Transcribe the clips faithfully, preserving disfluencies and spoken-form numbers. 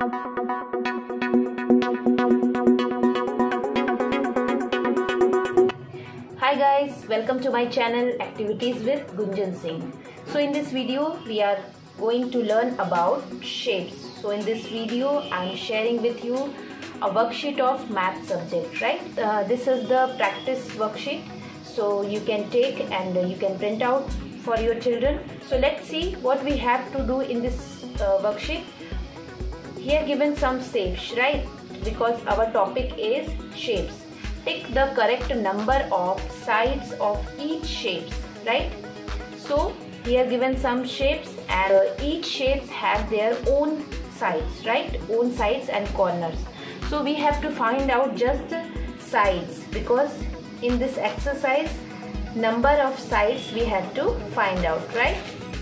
Hi guys, welcome to my channel Activities with Gunjan Singh. So in this video we are going to learn about shapes. So in this video I am sharing with you a worksheet of math subject, right? Uh, this is the practice worksheet, so you can take and you can print out for your children. So let's see what we have to do in this uh, worksheet. Here given some shapes, right? Because our topic is shapes. Take the correct number of sides of each shapes, right? So here given some shapes, and uh, each shapes have their own sides, right? Own sides and corners. So we have to find out just sides, because in this exercise number of sides we have to find out, right?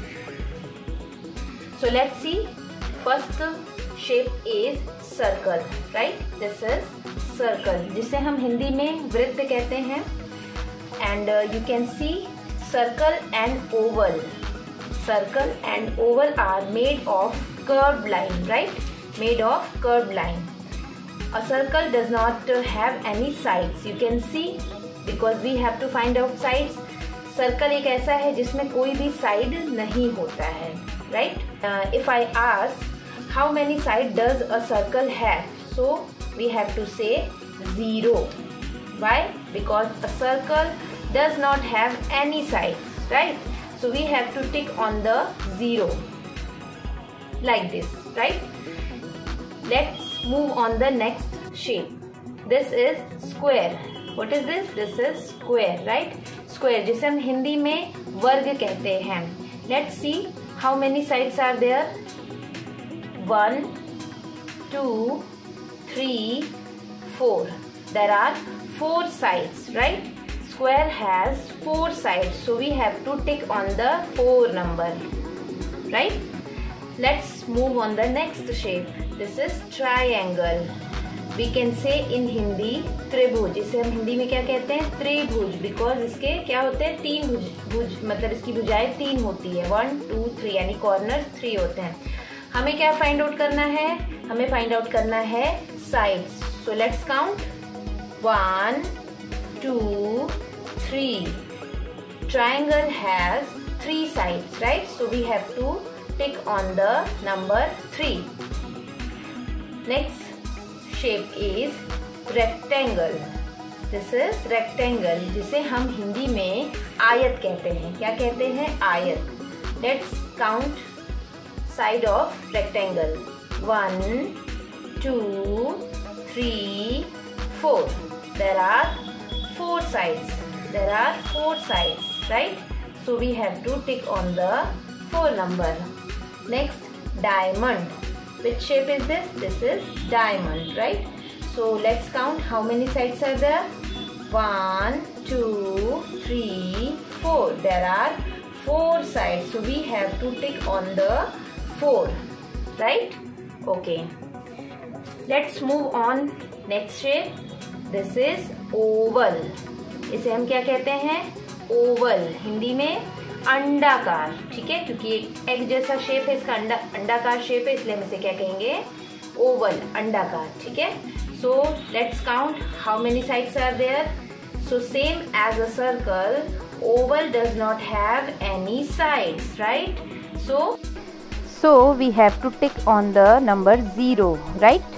So let's see. First shape is circle, right? This is circle, जिसे हम हिंदी में वृत्त कहते हैं. And uh, you can see circle and oval. Circle and oval are made of curved line, right? Made of curved line. A circle does not uh, have any sides. You can see, because we have to find out sides. Circle एक ऐसा है जिसमें कोई भी side नहीं होता है, right? Uh, if I ask how many sides does a circle have, so we have to say zero. Why? Because a circle does not have any sides, right? So we have to tick on the zero like this, right? Let's move on the next shape. This is square. What is this? This is square, right? Square, जिसे हम हिंदी में वर्ग कहते हैं. Let's see how many sides are there. One, two, three, four. There are four sides, right? Square has four sides, so we have to tick on the four number, right? Let's move on the next shape. This is triangle. We can say in Hindi त्रिभुज. इसे हम हिंदी में क्या कहते हैं? त्रिभुज. Because इसके क्या होते हैं? तीन भुज, भुज मतलब इसकी भुजाएं तीन होती है. वन, टू, थ्री, यानी कॉर्नर थ्री होते हैं. हमें क्या फाइंड आउट करना है? हमें फाइंड आउट करना है sides. So let's count. One, two, three. Triangle has three sides, right? So we have to tick on the number three. Next shape is rectangle. This is rectangle, जिसे हम हिंदी में आयत कहते हैं. क्या कहते हैं? आयत. Let's count side of rectangle. One, two, three, four. There are four sides. There are four sides, right? So we have to tick on the four number. Next, diamond. Which shape is this? This is diamond, right? So let's count how many sides are there. One, two, three, four. There are four sides. So we have to tick on the four, right? Okay. Let's move on. Next shape. This is oval. इसे हम क्या कहते हैं? Oval. Hindi में अंडाकार, ठीक है? क्योंकि एक एग जैसा शेप है, इसका अंडा अंडाकार शेप है, इसलिए हम इसे क्या कहेंगे? ओवल, अंडाकार, ठीक है? So let's count how many sides are there. So same as a circle, oval does not have any sides, right? So so we have to tick on the number zero, right?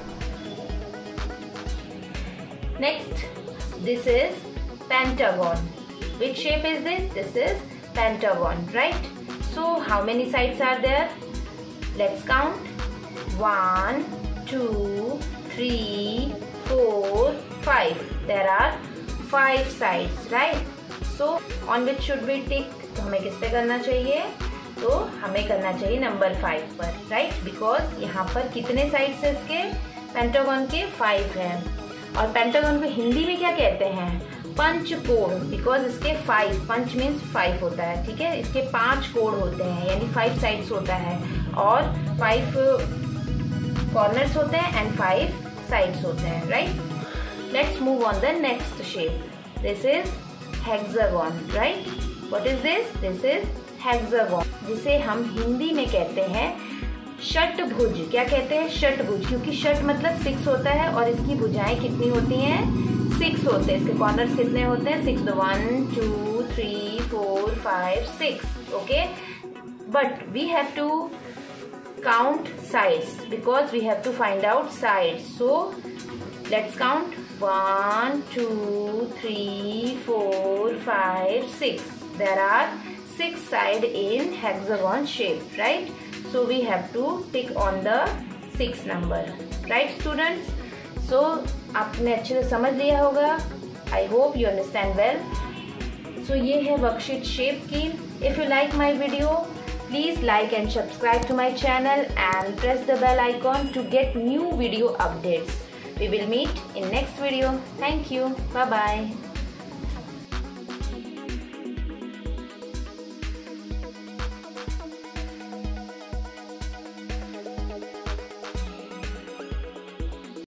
Next, this is pentagon. Which shape is this? This is pentagon, right? So how many sides are there? Let's count. One, two, three, four, five. There are five sides, right? So on which should we tick? तो हमें किस पे करना चाहिए? तो हमें करना चाहिए नंबर फाइव पर, राइट? बिकॉज यहाँ पर कितने साइड्स है इसके? पेंटागन के फाइव हैं. और पेंटागन को हिंदी में क्या कहते हैं? पंचकोण. बिकॉज इसके फाइव, पंच मीन्स फाइव होता है, ठीक है? इसके पांच कोण होते हैं, यानी फाइव साइड्स होता है, और फाइव कॉर्नर्स होते हैं एंड फाइव साइड्स होते हैं, right? Let's move on the next shape. This is hexagon, right? What is this? This is hexagon, जिसे हम हिंदी में कहते हैं षटभुज, क्या कहते हैं? षटभुज, क्योंकि षट मतलब सिक्स होता है और इसकी भुजाएं कितनी होती हैं? सिक्स होते हैं। इसके कॉर्नर्स कितने होते हैं? Six. One two three four five six. Okay, but we have to count sides because we have to find out sides. So let's count. One, two, three, four, five, six. There are six sides in hexagon shape, right? So we have to tick on the six number, right students? So आपने अच्छे से समझ लिया होगा. I hope you understand well. So ये है worksheet shape की. If you like my video, please like and subscribe to my channel and press the bell icon to get new video updates. We will meet in next video. Thank you. Bye bye.